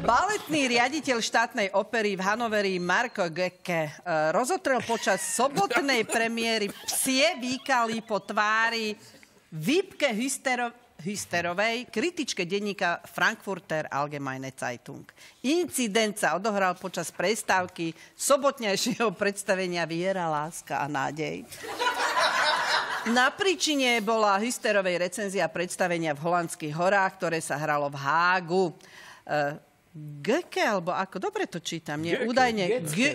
Baletný riaditeľ štátnej opery v Hanoveri Marco Goecke rozotrel počas sobotnej premiéry psie výkaly po tvári Wiebke Hüsterovej, kritičke denníka Frankfurter Allgemeine Zeitung. Incident sa odohral počas prestávky sobotnejšieho predstavenia Viera, láska a nádej. Na príčine bola Hüsterovej recenzia predstavenia v Holandských horách, ktoré sa hralo v Hágu. Goecke, alebo ako? Dobre to čítam, nie? Údajne...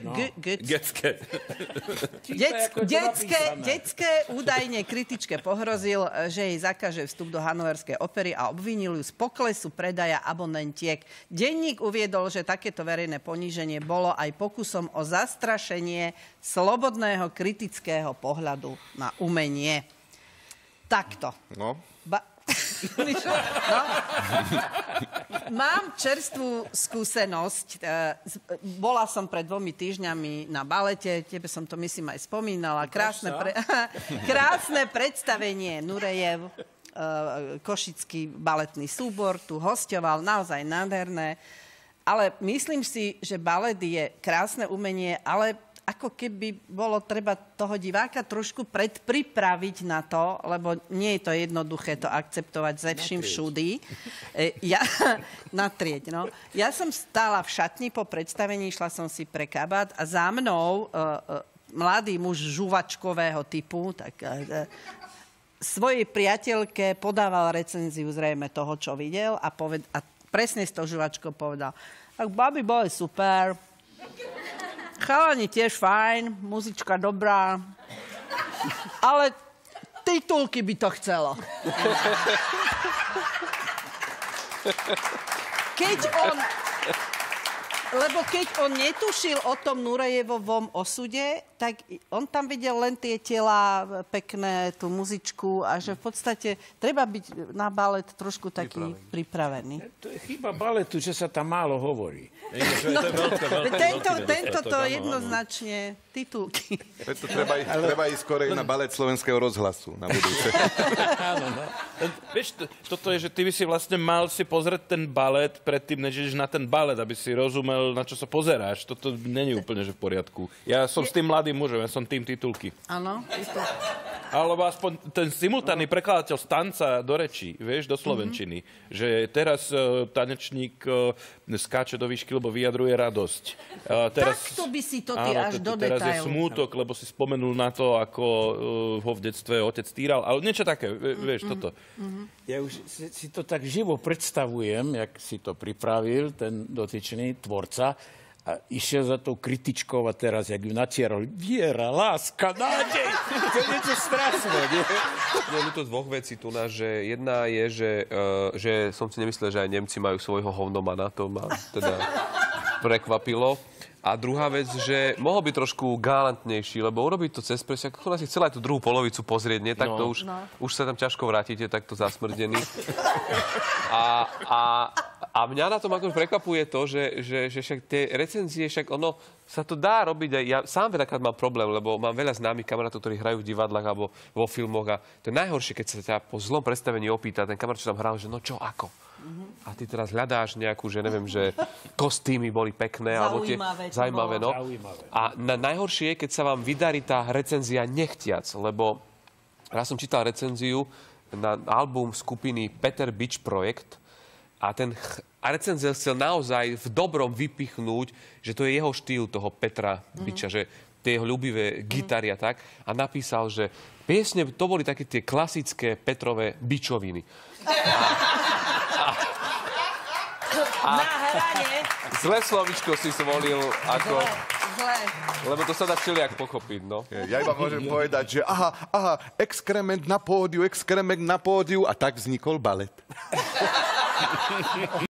Goecke údajne kritičke pohrozil, že jej zakaže vstup do Hanoverskej opery a obvinil ju z poklesu predaja abonentiek. Denník uviedol, že takéto verejné poníženie bolo aj pokusom o zastrašenie slobodného kritického pohľadu na umenie. Takto. No. No. Mám čerstvú skúsenosť. Bola som pred 2 týždňami na balete, tebe som to myslím aj spomínala. Krásne predstavenie Nurejev, košický baletný súbor, tu hosťoval, naozaj nádherné. Ale myslím si, že balet je krásne umenie, ale ako keby bolo treba toho diváka trošku predpripraviť na to, lebo nie je to jednoduché to akceptovať ze vším všudy. Natrieť, no. Ja som stála v šatni po predstavení, šla som si pre kabát a za mnou mladý muž žuvačkového typu, tak svojej priateľke podával recenziu zrejme toho, čo videl a presne s tou žuvačkou povedal: tak babi boli super, chalani tiež fajn, muzička dobrá, ale titulky by to chcelo. Keď on netušil o tom Nurejevovom osude, tak on tam videl len tie tela pekné, tú muzičku a že v podstate treba byť na balet trošku taký pripravený. To je chyba baletu, že sa tam málo hovorí. Tento to jednoznačne titulky. Preto treba ísť skorej na balet Slovenského rozhlasu na budúce. Áno, no. Vieš, toto je, že ty by si vlastne mal si pozrieť ten balet predtým, než ideš na ten balet, aby si rozumel, na čo sa pozeráš. Toto není úplne že v poriadku. Ja som s tým mladým mužom, ja som tým titulky. Áno. Alebo aspoň ten simultánny prekladateľ z tanca do rečí, vieš, do slovenčiny. Že teraz tanečník skáče do výšky, lebo vyjadruje radosť. Takto by si to ty až do detailu. Teraz je smútok, lebo si spomenul na to, ako ho v detstve otec týral. Ale niečo také, vieš, toto. Ja už si to tak živo predstavujem, jak si to pripravil ten dotyčný tvorca. A išiel za tou kritičkou a teraz, jak ju natieral, viera, láska, nádej. To je niečo strašné, nie? Je to 2 vecí tu, že jedna je, že som si nemyslel, že aj Nemci majú svojho hovnomana, to ma teda prekvapilo. A druhá vec, že mohol byť trošku galantnejší, lebo urobiť to cez presiak, ako si chcela aj tú druhú polovicu pozrieť, nie? Tak to už sa tam ťažko vrátite, takto zasmrdený. A mňa na tom akože prekvapuje to, že však tie recenzie, však ono sa to dá robiť aj... Ja sám veľakrát mám problém, lebo mám veľa známych kamarátov, ktorí hrajú v divadlách alebo vo filmoch a to je najhoršie, keď sa ťa po zlom predstavení opýta ten kamarát, čo tam hral, že no čo, ako? A ty teraz hľadáš nejakú, že neviem, že kostýmy boli pekné. Zaujímavé, no. A najhoršie je, keď sa vám vydarí tá recenzia nechtiac, lebo ja som čítal recenziu na album skupiny Peter Bič Projekt a ten recenzent chcel naozaj v dobrom vypichnúť, že to je jeho štýl toho Petra Biča, že tie jeho ľúbivé gitary a tak. A napísal, že piesne, to boli také tie klasické Petrové bičoviny. Na hrane. Zlé slovičko si zvolil, ako... Zlé. Lebo to sa dá všelijak pochopiť, no. Ja iba môžem povedať, že aha, exkrement na pódiu a tak vznikol balet.